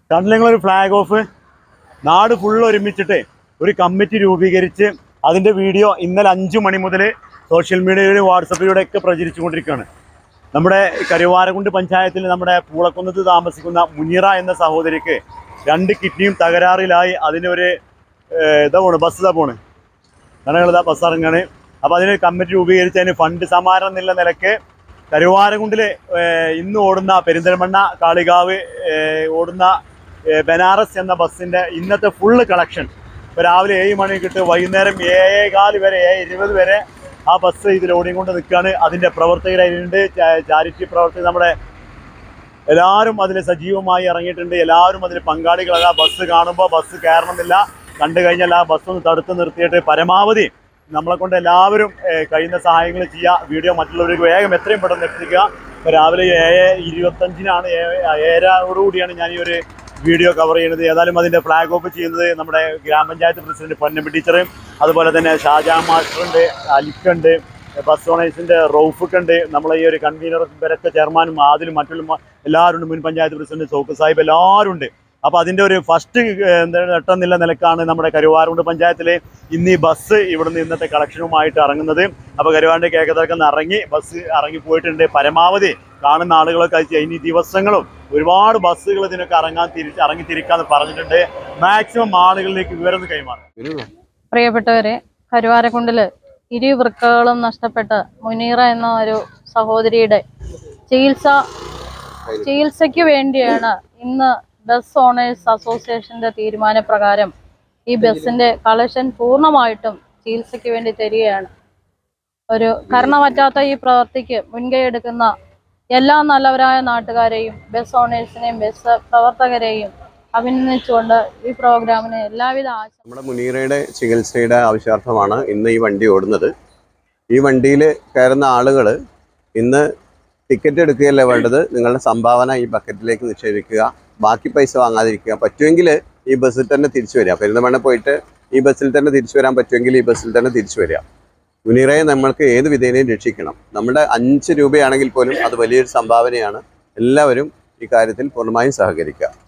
കണ്ടില്ലെങ്കിലൊരു flag off നാട് full ഒരുമിച്ചിട്ട് ഒരു കമ്മിറ്റി രൂപീകരിച്ച് അതിൻ്റെ വീഡിയോ ഇന്നലെ 5 മണി മുതൽ സോഷ്യൽ മീഡിയയിലും വാട്സപ്പിലൂടെയൊക്കെ പ്രചരിച്ചുകൊണ്ടിരിക്കുകയാണ്. നമ്മുടെ കരുവാരക്കുണ്ട് പഞ്ചായത്തിൽ നമ്മുടെ പൂളക്കുന്നത്ത് താമസിക്കുന്ന മുനീറ എന്ന സഹോദരിക്ക് 2 കിഡ്നിയും തകരാറിലായി. അതിനൊരു ബസ് പോണ് കടകള ബസ് ഇറങ്ങാണ്. അപ്പോൾ അതിനൊരു കമ്മിറ്റി രൂപീകരിച്ച് അതിന് ഫണ്ട് സമാഹരണം എന്നുള്ള നിലക്ക് കരുവാരക്കുണ്ടിൽ ഇന്ന് ഓടുന്ന പെരിന്തൽമണ്ണ കാളികാവ് ഓടുന്ന ബനാറസ് എന്ന ബസ്സിൻ്റെ ഇന്നത്തെ ഫുള്ള് കളക്ഷൻ ഇപ്പോൾ രാവിലെ 7 മണിക്കിട്ട് വൈകുന്നേരം 7:15 വരെ 7:20 വരെ ആ ബസ് ഇതിൽ ഓടിക്കൊണ്ട് നിൽക്കുകയാണ്. അതിൻ്റെ പ്രവർത്തകരായിട്ടുണ്ട്, ചാരിറ്റി പ്രവർത്തകർ, നമ്മുടെ എല്ലാവരും അതിൽ സജീവമായി ഇറങ്ങിയിട്ടുണ്ട്. എല്ലാവരും അതിൽ പങ്കാളികളല്ല. ബസ് കാണുമ്പോൾ ബസ് കയറണമെന്നില്ല, കണ്ടു കഴിഞ്ഞാൽ ആ ബസ് ഒന്ന് തടുത്ത് നിർത്തിയിട്ട് പരമാവധി നമ്മളെ കൊണ്ട് എല്ലാവരും കഴിയുന്ന സഹായങ്ങൾ ചെയ്യുക. വീഡിയോ മറ്റുള്ളവർക്ക് വേഗം എത്രയും പെട്ടെന്ന് എത്തിക്കുക. ഇപ്പോൾ രാവിലെ 7:25 7:00 ഞാൻ ഈ ഒരു വീഡിയോ കവർ ചെയ്യുന്നത്. ഏതായാലും അതിൻ്റെ ഫ്ലാഗ് ഓഫ് ചെയ്യുന്നത് നമ്മുടെ ഗ്രാമപഞ്ചായത്ത് പ്രസിഡന്റ് പൊന്നമ്മ ടീച്ചറും അതുപോലെ തന്നെ ഷാജാൻ മാസ്റ്ററുണ്ട്, അലിക്കുണ്ട്, ബസ് ഓണേഴ്സിൻ്റെ റൌഫുണ്ട്, നമ്മളെ ഈ ഒരു കൺവീനർ ഇവരൊക്കെ ചെയർമാനും ആദിലും മറ്റുള്ള എല്ലാവരും ഉണ്ട്, മുൻ പഞ്ചായത്ത് പ്രസിഡന്റ് സൗക്ക് സാഹിബ് എല്ലാവരും ഉണ്ട്. അപ്പോൾ അതിൻ്റെ ഒരു ഫസ്റ്റ് ഘട്ടം നിലക്കാണ് നമ്മുടെ കരുവാരക്കുണ്ട് പഞ്ചായത്തിൽ ഇന്ന് ഈ ബസ് ഇവിടുന്ന് ഇന്നത്തെ കളക്ഷനുമായിട്ട് ഇറങ്ങുന്നത്. അപ്പോൾ കരുവാരൻ്റെ കേക്കത്തിറക്കുന്ന ഇറങ്ങി ബസ് ഇറങ്ങി പോയിട്ടുണ്ട്. പരമാവധി കാണുന്ന ആളുകളൊക്കെ ഇനി ദിവസങ്ങളും ഒരുപാട് ബസ്സുകൾ ഇതിനൊക്കെ ഇറങ്ങിത്തിരിക്കാന്ന് പറഞ്ഞിട്ടുണ്ട്. മാക്സിമം ആളുകളിലേക്ക് വിവരം കൈമാറും. പ്രിയപ്പെട്ടവരെ, കരുവാരക്കുണ്ടിൽ ഇരുവൃക്കകളും നഷ്ടപ്പെട്ട മുനീറ എന്ന ഒരു സഹോദരിയുടെ ചികിത്സയ്ക്ക് വേണ്ടിയാണ് ഇന്ന് ബസ് ഓണേഴ്സ് അസോസിയേഷന്റെ തീരുമാനപ്രകാരം ഈ ബസിന്റെ കളക്ഷൻ പൂർണ്ണമായിട്ടും ചികിത്സയ്ക്ക് വേണ്ടി തരികയാണ്. ഒരു കരണമറ്റാത്ത ഈ പ്രവൃത്തിക്ക് മുൻകൈ എടുക്കുന്ന എല്ലാ നല്ലവരായ നാട്ടുകാരെയും ബസ് ഓണേഴ്സിനെയും ബസ് പ്രവർത്തകരെയും അഭിനന്ദിച്ചുകൊണ്ട് ഈ പ്രോഗ്രാമിന് എല്ലാവിധ നമ്മുടെ മുനീറയുടെ ചികിത്സയുടെ ആവശ്യാർത്ഥമാണ് ഇന്ന് ഈ വണ്ടി ഓടുന്നത്. ഈ വണ്ടിയിൽ കയറുന്ന ആളുകൾ ഇന്ന് ടിക്കറ്റ് എടുക്കുകയല്ല വേണ്ടത്, നിങ്ങളുടെ സംഭാവന ഈ ബക്കറ്റിലേക്ക് നിക്ഷേപിക്കുക, ബാക്കി പൈസ വാങ്ങാതിരിക്കുക. പറ്റുമെങ്കിൽ ഈ ബസ്സിൽ തന്നെ തിരിച്ചു വരിക. പെരുന്തൽമണ്ണ പോയിട്ട് ഈ ബസ്സിൽ തന്നെ തിരിച്ചു വരാൻ പറ്റുമെങ്കിൽ ഈ ബസ്സിൽ തന്നെ തിരിച്ചു വരിക. മുനീറയെ നമ്മൾക്ക് ഏത് വിധേനയും രക്ഷിക്കണം. നമ്മുടെ 5 രൂപയാണെങ്കിൽ പോലും അത് വലിയൊരു സംഭാവനയാണ്. എല്ലാവരും ഈ കാര്യത്തിൽ പൂർണ്ണമായും സഹകരിക്കുക.